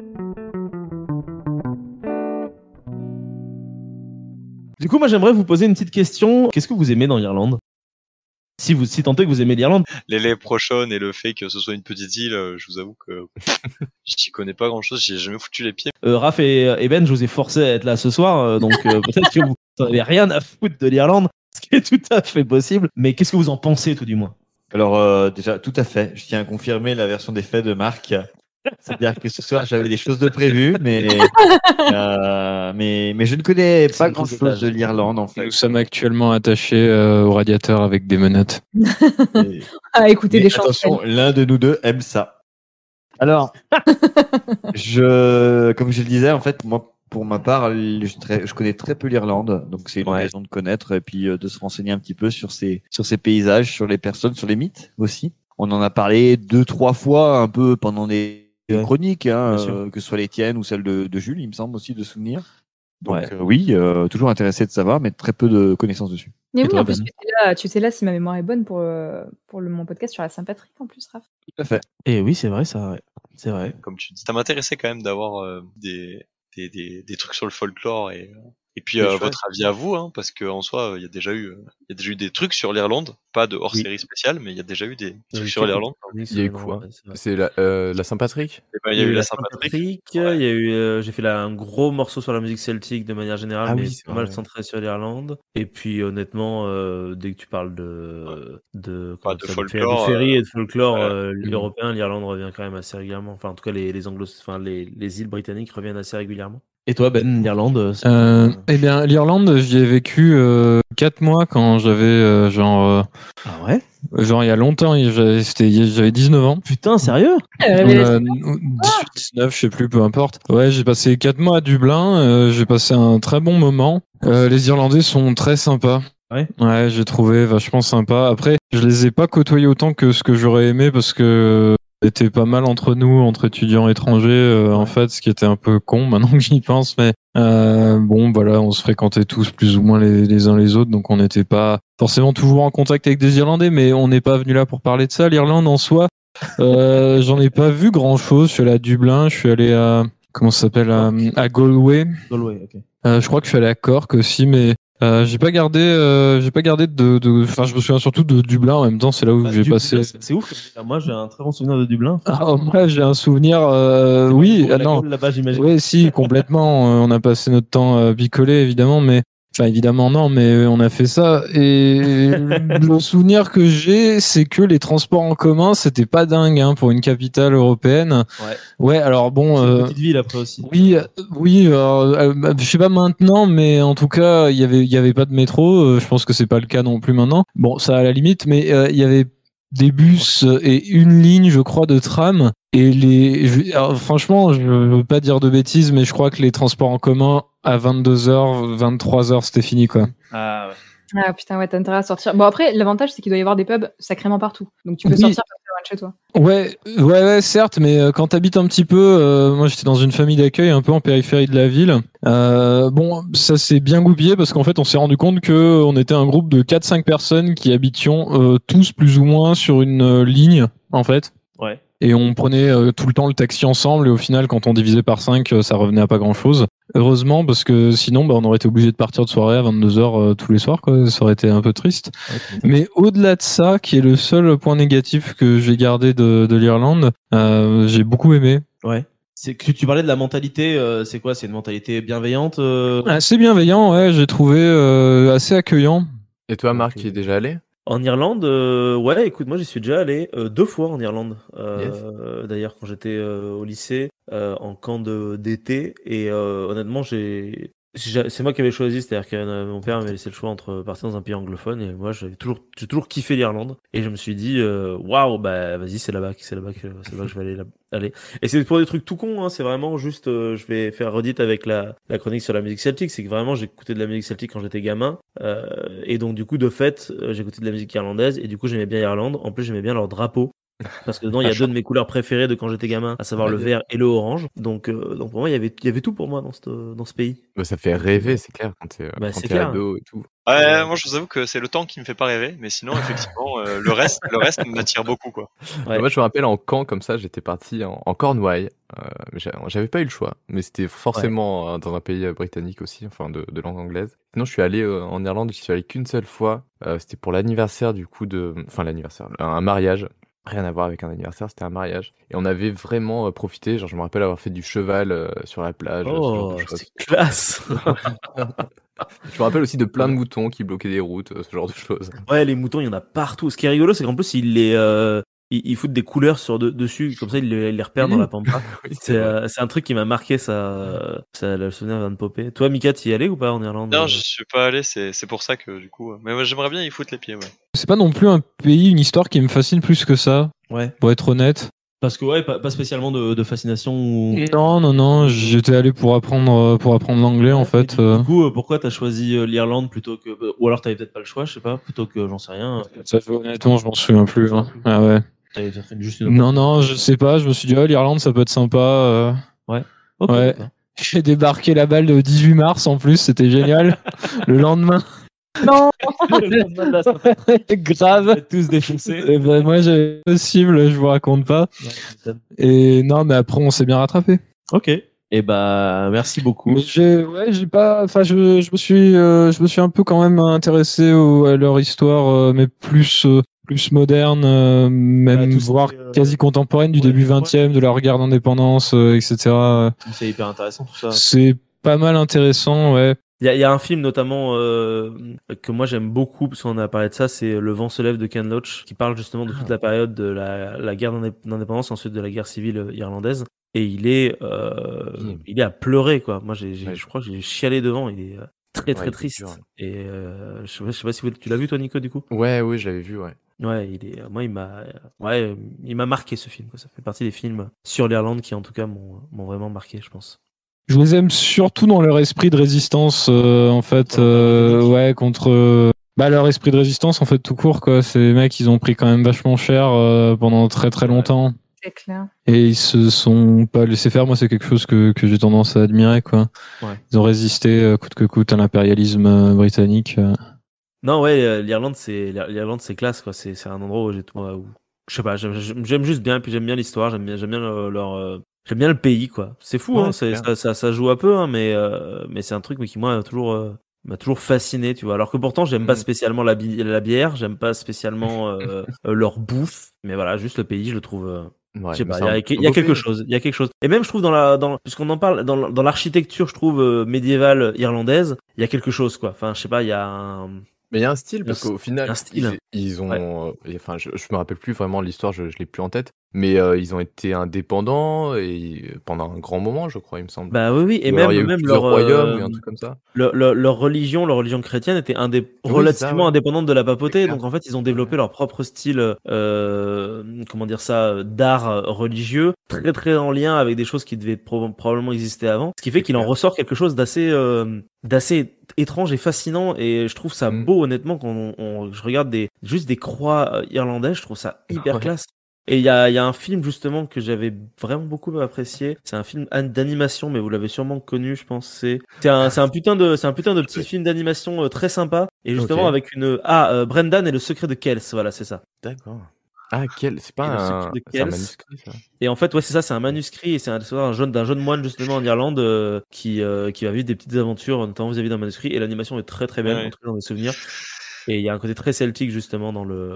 Du coup, moi, j'aimerais vous poser une petite question. Qu'est-ce que vous aimez dans l'Irlande ? Si tant est que vous aimez l'Irlande. Les léprochaunes et le fait que ce soit une petite île, je vous avoue que j'y connais pas grand-chose, j'y ai jamais foutu les pieds. Raph et Ben, je vous ai forcé à être là ce soir, donc peut-être que vous n'avez rien à foutre de l'Irlande, ce qui est tout à fait possible. Mais qu'est-ce que vous en pensez, tout du moins ? Alors déjà, tout à fait. Je tiens à confirmer la version des faits de Marc. C'est-à-dire que ce soir, j'avais des choses de prévues, mais je ne connais pas grand-chose de l'Irlande, en fait. Nous sommes actuellement attachés au radiateur avec des menottes. À écouter des chansons. Attention, l'un de nous deux aime ça. Alors, comme je le disais, en fait, moi, pour ma part, je connais très peu l'Irlande, donc c'est une raison de connaître et puis de se renseigner un petit peu sur ces paysages, sur les personnes, sur les mythes aussi. On en a parlé 2-3 fois un peu pendant des chroniques, que ce soit les tiennes ou celles de Jules, il me semble aussi de souvenir. Donc oui, toujours intéressé de savoir, mais très peu de connaissances dessus. Mais oui, en plus, tu étais là, si ma mémoire est bonne, pour mon podcast sur la Saint-Patrick, en plus, Raph. Tout à fait. Et oui, c'est vrai, ça. Ouais. C'est vrai. Comme tu dis, ça m'intéressait quand même d'avoir des trucs sur le folklore et puis votre avis à vous, hein, parce qu'en soi, il y a déjà eu des trucs sur l'Irlande, pas de hors-série spéciale, mais il y a déjà eu des trucs sur l'Irlande. Il y a eu quoi ? C'est la Saint-Patrick ? Il y a eu la Saint-Patrick. Il y a eu, j'ai fait un gros morceau sur la musique celtique de manière générale, mais c'est pas mal centré sur l'Irlande. Et puis honnêtement, dès que tu parles de folklore, de féerie et de folklore européen, l'Irlande revient quand même assez régulièrement. Enfin, en tout cas, les îles britanniques reviennent assez régulièrement. Et toi, Ben, l'Irlande Eh bien, l'Irlande, j'y ai vécu 4 mois quand j'avais Ah ouais ? Genre il y a longtemps, j'avais 19 ans. Putain, sérieux ? 18, 19, je sais plus, peu importe. Ouais, j'ai passé 4 mois à Dublin, j'ai passé un très bon moment. Les Irlandais sont très sympas. Ouais, j'ai trouvé vachement sympa. Après, je les ai pas côtoyés autant que ce que j'aurais aimé parce que était pas mal entre nous, entre étudiants étrangers, en fait, ce qui était un peu con maintenant que j'y pense, mais bon, voilà, on se fréquentait tous plus ou moins les uns les autres, donc on n'était pas forcément toujours en contact avec des Irlandais, mais on n'est pas venu là pour parler de ça. L'Irlande en soi, j'en ai pas vu grand-chose. Je suis allé à Dublin, je suis allé à comment ça s'appelle, à Galway. Galway, ok. Je crois que je suis allé à Cork aussi, mais j'ai pas gardé de enfin je me souviens surtout de Dublin en même temps, c'est là où j'ai passé. C'est ouf. Moi j'ai un très bon souvenir de Dublin. Moi j'ai un souvenir oui, non. Là-bas, j'imagine. Oui, si, complètement, on a passé notre temps picolé évidemment, mais enfin évidemment non, mais on a fait ça et le souvenir que j'ai, c'est que les transports en commun, c'était pas dingue pour une capitale européenne. Ouais, alors bon c'est une petite ville après aussi. Oui, je sais pas maintenant, mais en tout cas, il y avait pas de métro, je pense que c'est pas le cas non plus maintenant. Bon, ça à la limite, mais il y avait des bus et une ligne, je crois, de tram. Et alors, franchement, je veux pas dire de bêtises, mais je crois que les transports en commun à 22h, 23h, c'était fini, quoi. Ah ouais. Ah putain, ouais, t'as intérêt à sortir. Bon, après, l'avantage, c'est qu'il doit y avoir des pubs sacrément partout. Donc tu peux sortir pas très loin de chez toi. Ouais, certes, mais quand t'habites un petit peu, moi j'étais dans une famille d'accueil un peu en périphérie de la ville. Bon, ça s'est bien goupillé parce qu'en fait, on s'est rendu compte que on était un groupe de 4-5 personnes qui habitions tous plus ou moins sur une ligne, en fait. Ouais. Et on prenait tout le temps le taxi ensemble et au final, quand on divisait par 5, ça revenait à pas grand-chose. Heureusement, parce que sinon, on aurait été obligé de partir de soirée à 22h tous les soirs, quoi. Ça aurait été un peu triste. Ouais, mais au-delà de ça, qui est le seul point négatif que j'ai gardé de l'Irlande, j'ai beaucoup aimé. Ouais. C'est que tu parlais de la mentalité, c'est quoi ? C'est une mentalité bienveillante Assez bienveillant, ouais, j'ai trouvé assez accueillant. Et toi, Marc, qui est déjà allé ? En Irlande, ouais, écoute, moi j'y suis déjà allé 2 fois en Irlande. D'ailleurs, quand j'étais au lycée, en camp d'été, et honnêtement, c'est moi qui avais choisi, c'est-à-dire que mon père m'avait laissé le choix entre partir dans un pays anglophone, et moi j'ai toujours kiffé l'Irlande, et je me suis dit waouh, bah vas-y, c'est là-bas que je vais aller. Et c'est pour des trucs tout cons, c'est vraiment juste, je vais faire redite avec la chronique sur la musique celtique, c'est que vraiment j'ai écouté de la musique celtique quand j'étais gamin, et donc du coup de fait j'ai écouté de la musique irlandaise, et du coup j'aimais bien l'Irlande. En plus j'aimais bien leur drapeau. Parce que dedans, il y a deux de mes couleurs préférées de quand j'étais gamin, à savoir le vert et le orange. Donc pour moi, il y avait tout pour moi dans ce pays. Bah, ça fait rêver, c'est clair, quand t'es ado et tout. Ouais, moi je vous avoue que c'est le temps qui me fait pas rêver, mais sinon effectivement le reste m'attire beaucoup quoi. Ouais. Moi je me rappelle en camp comme ça, j'étais parti en Cornouailles. J'avais pas eu le choix, mais c'était forcément dans un pays britannique aussi, enfin de langue anglaise. Sinon je suis allé en Irlande, j'y suis allé qu'une seule fois. C'était pour l'anniversaire du coup un mariage. Rien à voir avec un anniversaire, c'était un mariage. Et on avait vraiment profité, genre je me rappelle avoir fait du cheval sur la plage. Oh, c'est classe. Je me rappelle aussi de plein de moutons qui bloquaient des routes, ce genre de choses. Ouais, les moutons, il y en a partout. Ce qui est rigolo, c'est qu'en plus, ils foutent des couleurs dessus, comme ça, ils les repèrent dans la pampa. Oui, c'est un truc qui m'a marqué, ça le souvenir vient de popper. Toi, Mika, t'y es allé ou pas en Irlande? Non, je suis pas allé, c'est pour ça que du coup. Mais moi, j'aimerais bien y foutre les pieds, ouais. C'est pas non plus un pays, une histoire qui me fascine plus que ça, pour être honnête. Parce que pas spécialement de fascination ou... Non, j'étais allé pour apprendre l'anglais en fait. Du coup, pourquoi t'as choisi l'Irlande plutôt que... Ou alors t'avais peut-être pas le choix, je sais pas, plutôt que j'en sais rien. Ça fait honnêtement, je m'en souviens plus. Hein. Ah ouais. T'avais fait juste une... Non, je sais pas, je me suis dit, l'Irlande ça peut être sympa. Ouais. Ok. Ouais. J'ai débarqué là-bas le 18 mars en plus, c'était génial. Le lendemain. Non. Grave. Tous défoncés. Et ben, moi, j'avais possible, je vous raconte pas. Et non, mais après, on s'est bien rattrapé. Ok. Et bah, merci beaucoup. Mais j'ai pas, enfin, je me suis un peu quand même intéressé à leur histoire, mais plus moderne, même voire quasi contemporaine du début 20e, de leur guerre d'indépendance, etc. C'est hyper intéressant tout ça. C'est pas mal intéressant, ouais. Il y a un film notamment que moi j'aime beaucoup parce qu'on a parlé de ça, c'est Le vent se lève de Ken Loach, qui parle justement de toute la période de la guerre d'indépendance, ensuite de la guerre civile irlandaise. Et il est à pleurer quoi. Moi je crois que j'ai chialé devant. Il est très très triste. Dur, ouais. Et je sais pas si tu l'as vu toi Nico du coup. Ouais, je l'avais vu, ouais. Ouais, il m'a marqué ce film. Ça fait partie des films sur l'Irlande qui en tout cas m'ont vraiment marqué, je pense. Je les aime surtout dans leur esprit de résistance, en fait, contre leur esprit de résistance, en fait, tout court, quoi. Ces mecs, ils ont pris quand même vachement cher pendant très très longtemps. C'est clair. Et ils se sont pas laissés faire. Moi, c'est quelque chose que j'ai tendance à admirer, quoi. Ouais. Ils ont résisté coûte que coûte à l'impérialisme britannique. Non, ouais, l'Irlande, c'est classe, quoi. C'est un endroit où je sais pas, j'aime juste bien, puis j'aime bien l'histoire, j'aime bien j'aime bien le pays, quoi. C'est fou, ouais, hein, ça joue un peu, hein, mais c'est un truc qui moi m'a toujours fasciné, tu vois. Alors que pourtant j'aime pas spécialement la bière, j'aime pas spécialement leur bouffe, mais voilà, juste le pays, je le trouve. Je sais pas, il y a quelque chose, Et même je trouve puisqu'on en parle dans l'architecture, je trouve médiévale irlandaise, il y a quelque chose, quoi. Enfin, je sais pas, il y a mais il y a un style, parce qu'au final, ils ont... Enfin, je me rappelle plus vraiment l'histoire, je l'ai plus en tête, mais ils ont été indépendants et pendant un grand moment, je crois, il me semble. Bah oui, et même leur royaume ou un truc comme ça. Leur religion chrétienne était relativement indépendante de la papauté, donc en fait, ils ont développé leur propre style, comment dire ça, d'art religieux, très très en lien avec des choses qui devaient probablement exister avant, ce qui fait qu'il en ressort quelque chose d'assez étrange et fascinant, et je trouve ça beau honnêtement quand je regarde juste des croix irlandaises, je trouve ça hyper classe. Et il y a un film justement que j'avais vraiment beaucoup apprécié, c'est un film d'animation, mais vous l'avez sûrement connu, je pense. C'est un putain de petit film d'animation très sympa, et justement avec Brendan et le secret de Kells, voilà, c'est ça. D'accord. Ah, c'est pas un manuscrit, ça. Et en fait, ouais, c'est ça, c'est un manuscrit, et c'est d'un jeune moine, justement, en Irlande, qui va vivre des petites aventures, notamment vis-à-vis d'un manuscrit, et l'animation est très très belle, en tout cas dans mes souvenirs. Et il y a un côté très celtique, justement,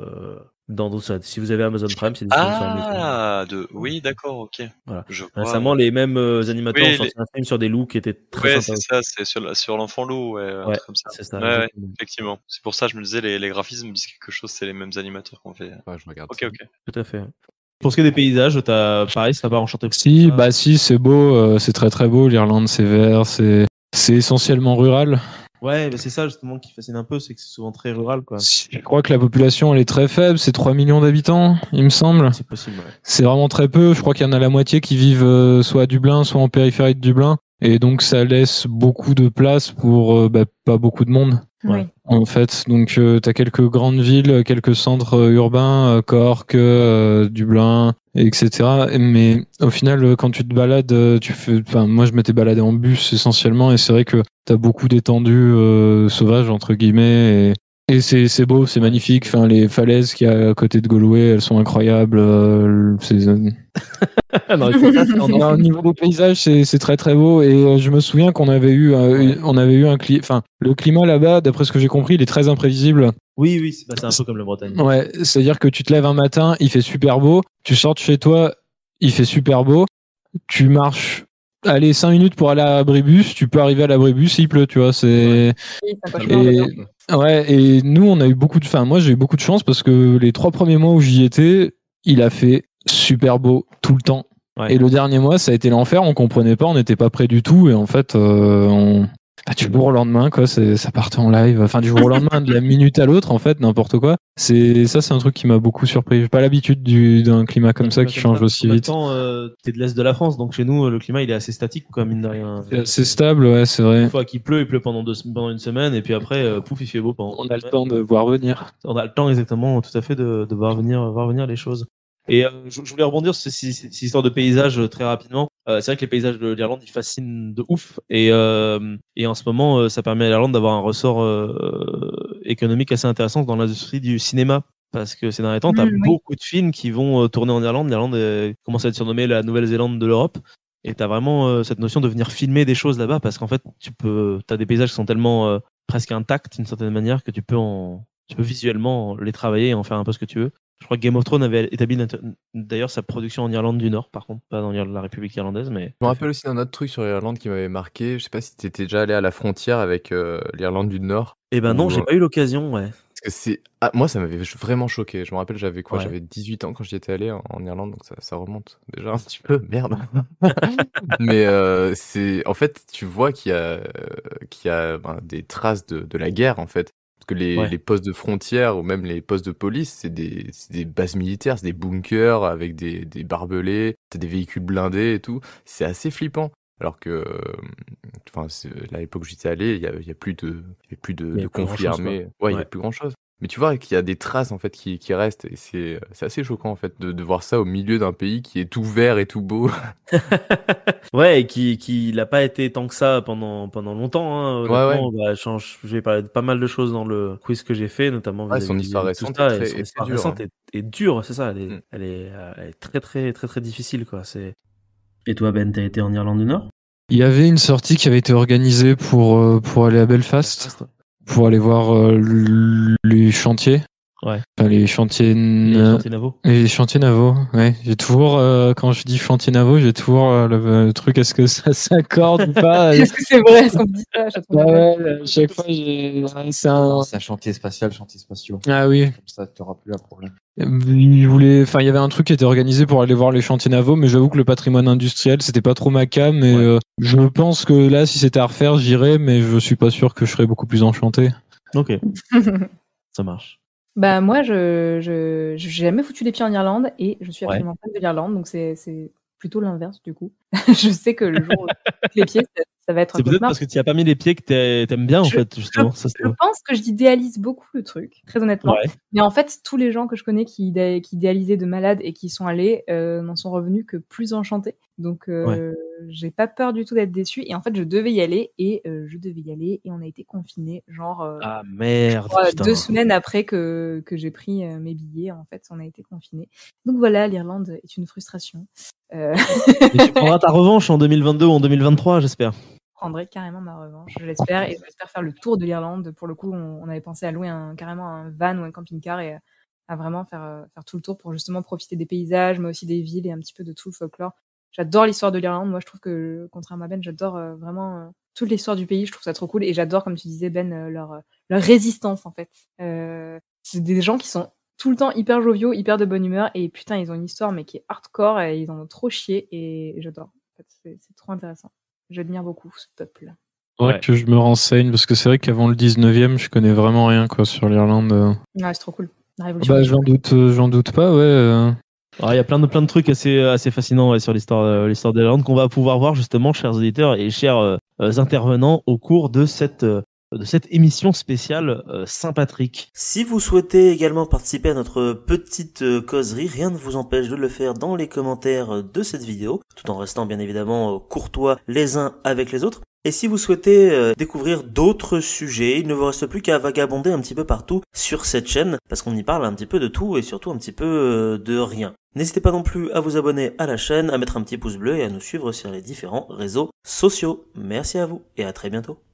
dans tout ça. Si vous avez Amazon Prime, c'est disponible. Oui, d'accord, ok. Voilà. Récemment, les mêmes animateurs ont sorti un film sur des loups qui étaient très sympas. Ouais, c'est ça, c'est sur l'enfant loup, un truc comme ça. C'est ça. Ouais, effectivement. C'est pour ça que je me disais, les graphismes disent quelque chose, c'est les mêmes animateurs qu'on fait. Ouais, je regarde. Ok. Tout à fait. Pour ce qui est des paysages, pareil, ça va enchanter. Si, c'est beau, c'est très très beau. L'Irlande, c'est vert, c'est essentiellement rural. Ouais, mais c'est ça justement qui fascine un peu, c'est que c'est souvent très rural, quoi. Je crois que la population elle est très faible, c'est 3 millions d'habitants, il me semble. C'est possible, ouais. C'est vraiment très peu, je crois qu'il y en a la moitié qui vivent soit à Dublin, soit en périphérie de Dublin. Et donc ça laisse beaucoup de place pour pas beaucoup de monde. Oui. en fait. Donc, t'as quelques grandes villes, quelques centres urbains, Cork, Dublin, etc. Mais au final, quand tu te balades, moi, je m'étais baladé en bus essentiellement, et c'est vrai que t'as beaucoup d'étendues sauvages entre guillemets. Et c'est beau, c'est magnifique. Enfin, les falaises qu'il y a à côté de Galway, elles sont incroyables. Au niveau des paysages, c'est très très beau. Et je me souviens qu'on avait eu, le climat là-bas, d'après ce que j'ai compris, il est très imprévisible. Oui, c'est un peu comme la Bretagne. Ouais, c'est-à-dire que tu te lèves un matin, il fait super beau. Tu sors de chez toi, il fait super beau. Tu marches. Allez, 5 minutes pour aller à l'abribus, tu peux arriver à l'abribus, il pleut, tu vois, c'est... Et nous, on a eu moi, j'ai eu beaucoup de chance parce que les 3 premiers mois où j'y étais, il a fait super beau tout le temps. Ouais. Et le dernier mois, ça a été l'enfer, on comprenait pas, on n'était pas prêt du tout, et en fait, du jour au lendemain, quoi, ça partait en live. Enfin, du jour au lendemain, de la minute à l'autre, en fait, n'importe quoi. C'est un truc qui m'a beaucoup surpris. J'ai pas l'habitude d'un climat comme ça qui change aussi vite. T'es de l'est de la France, donc chez nous, le climat, il est assez statique, quoi, mine de rien. C'est assez stable, ouais, c'est vrai. Une fois qu'il pleut, il pleut pendant une semaine, et puis après, pouf, il fait beau pendant. On a le temps de voir venir. On a le temps, exactement, tout à fait, de voir venir les choses. Et je voulais rebondir sur ces histoires de paysages très rapidement. C'est vrai que les paysages de l'Irlande, ils fascinent de ouf. Et en ce moment, ça permet à l'Irlande d'avoir un ressort économique assez intéressant dans l'industrie du cinéma. Parce que ces derniers temps, tu as beaucoup de films qui vont tourner en Irlande. L'Irlande commence à être surnommée la Nouvelle-Zélande de l'Europe. Et tu as vraiment cette notion de venir filmer des choses là-bas. Parce qu'en fait, tu as des paysages qui sont tellement presque intacts d'une certaine manière que tu peux visuellement les travailler et en faire un peu ce que tu veux. Je crois que Game of Thrones avait établi d'ailleurs sa production en Irlande du Nord, par contre, pas dans la République irlandaise. Mais... Je me rappelle aussi d'un autre truc sur l'Irlande qui m'avait marqué. Je sais pas si tu étais déjà allé à la frontière avec l'Irlande du Nord. Eh ben non, j'ai pas eu l'occasion, ouais. Parce que moi, ça m'avait vraiment choqué. Je me rappelle, j'avais 18 ans quand j'y étais allé en Irlande, donc ça remonte déjà un petit peu. Merde. Mais en fait, tu vois qu'il y a des traces de la guerre, en fait. Parce que les postes de frontière ou même les postes de police, c'est des bases militaires, c'est des bunkers avec des barbelés, t'as des véhicules blindés et tout. C'est assez flippant. Alors que, à l'époque où j'étais allé, il y avait plus de conflits armés. Ouais, il y a plus grand chose. Mais tu vois qu'il y a des traces en fait qui restent, et c'est assez choquant en fait de voir ça au milieu d'un pays qui est tout vert et tout beau. Ouais, et qui n'a pas été tant que ça pendant longtemps. Hein, honnêtement, je vais parler de pas mal de choses dans le quiz que j'ai fait, notamment. Son histoire récente est dure, c'est ça. Elle est très très très très difficile, quoi. Et toi, Ben, t'as été en Irlande du Nord? Il y avait une sortie qui avait été organisée pour aller à Belfast. Pour aller voir les chantiers. Ouais. Enfin, les chantiers navaux. Les chantiers navaux, ouais. J'ai toujours, quand je dis chantier navaux, j'ai toujours le truc, est-ce que ça s'accorde ou pas? Est-ce que c'est vrai? Est-ce qu'on me dit ça? À chaque fois, c'est un chantier spatial, chantier spatiaux. Ah oui. Comme ça, tu n'auras plus un problème. Il y avait un truc qui était organisé pour aller voir les chantiers navaux, mais j'avoue que le patrimoine industriel, c'était pas trop ma cam, mais je pense que là, si c'était à refaire, j'irais, mais je suis pas sûr que je serais beaucoup plus enchanté. Ok. Ça marche. Bah moi, j'ai jamais foutu les pieds en Irlande et je suis absolument fan de l'Irlande, donc c'est plutôt l'inverse du coup. Je sais que le jour où les pieds, ça va être un C'est peut-être parce que tu n'y as pas mis les pieds que t'aimes bien, en fait, justement. Je pense que j'idéalise beaucoup le truc, très honnêtement. Ouais. Mais en fait, tous les gens que je connais qui idéalisaient de malade et qui sont allés n'en sont revenus que plus enchantés. Donc, j'ai pas peur du tout d'être déçue. Et en fait, je devais y aller et on a été confinés, genre ah merde, 2 semaines après que j'ai pris mes billets. En fait, on a été confinés. Donc voilà, l'Irlande est une frustration. Mais tu prendras ta revanche en 2022 ou en 2023, j'espère. Je prendrai carrément ma revanche, je l'espère, et j'espère faire le tour de l'Irlande. Pour le coup, on avait pensé à louer carrément un van ou un camping-car et à vraiment faire tout le tour pour justement profiter des paysages, mais aussi des villes et un petit peu de tout le folklore. J'adore l'histoire de l'Irlande. Moi, je trouve que, contrairement à Ben, j'adore vraiment toute l'histoire du pays. Je trouve ça trop cool et j'adore, comme tu disais, Ben, leur résistance, en fait. C'est des gens qui sont tout le temps hyper joviaux, hyper de bonne humeur et putain, ils ont une histoire mais qui est hardcore et ils en ont trop chié et j'adore. En fait, c'est trop intéressant. J'admire beaucoup ce peuple. Ouais, que je me renseigne parce que c'est vrai qu'avant le 19e, je connais vraiment rien quoi sur l'Irlande. Ouais, c'est trop cool. La révolution. Bah, j'en doute pas, ouais. Alors, il y a plein de trucs assez fascinants sur l'histoire de l'Irlande qu'on va pouvoir voir justement, chers auditeurs et chers intervenants, au cours de cette de cette émission spéciale Saint-Patrick. Si vous souhaitez également participer à notre petite causerie, rien ne vous empêche de le faire dans les commentaires de cette vidéo, tout en restant bien évidemment courtois les uns avec les autres. Et si vous souhaitez découvrir d'autres sujets, il ne vous reste plus qu'à vagabonder un petit peu partout sur cette chaîne, parce qu'on y parle un petit peu de tout et surtout un petit peu de rien. N'hésitez pas non plus à vous abonner à la chaîne, à mettre un petit pouce bleu et à nous suivre sur les différents réseaux sociaux. Merci à vous et à très bientôt.